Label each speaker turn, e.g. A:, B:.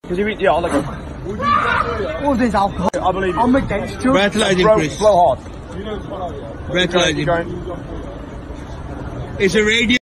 A: Because you eat, yeah, I like it.
B: All this alcohol.
A: I believe you.
B: I'm against you.
C: Breathalyzing, Chris.
A: Blow hard.
C: Breathalyzing.
A: Keep going.
C: It's a radio.